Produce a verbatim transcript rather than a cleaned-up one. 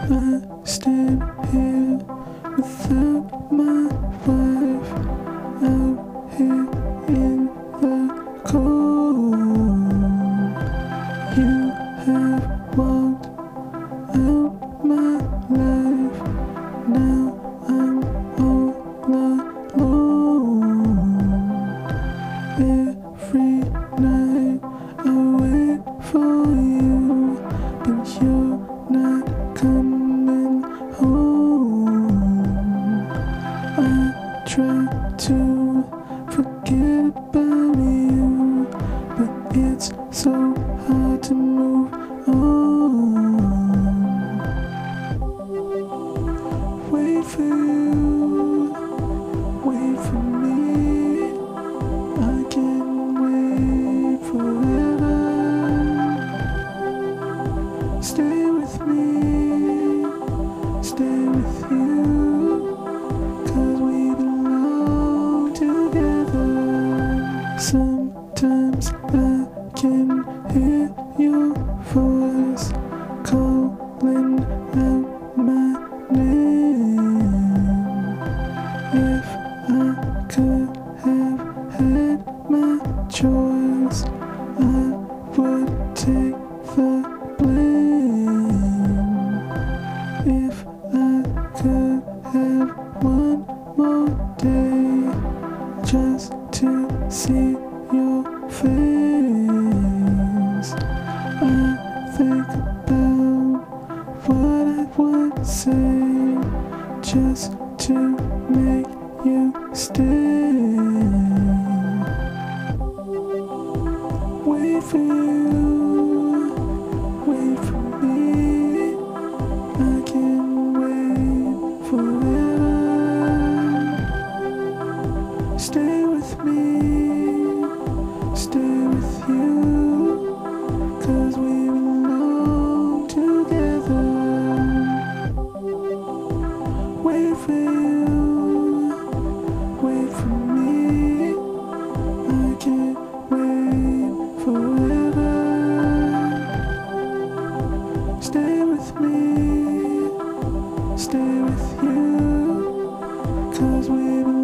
I stand here without my wife, out here in the cold. You have walked out my life, now I'm all alone. Every night I wait for you, but you're not coming home. I try to forget about you, but it's so hard to move on. Wait for you, wait for me, I can wait forever. Stay with me, stay with you, 'cause we belong together. Sometimes I can hear your voice calling out my name. If I could have had my choice, I would take the blame. If I could have one more day just to see your face, I think about what I would say just to make you stay. Wait for you, wait for me, I can wait forever. Stay with me, stay with you, 'cause we belong together. Wait for you, wait for me, I can't wait forever. Stay with me, stay with you, 'cause we belong